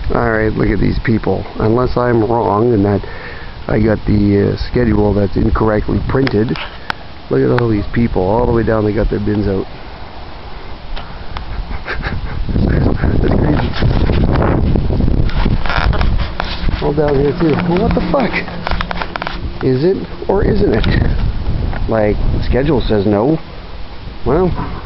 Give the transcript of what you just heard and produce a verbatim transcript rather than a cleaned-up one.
Alright, look at these people. Unless I'm wrong and that I got the uh, schedule that's incorrectly printed. Look at all these people. All the way down they got their bins out. That's crazy. All down here too. Well, what the fuck? Is it or isn't it? Like, the schedule says no. Well...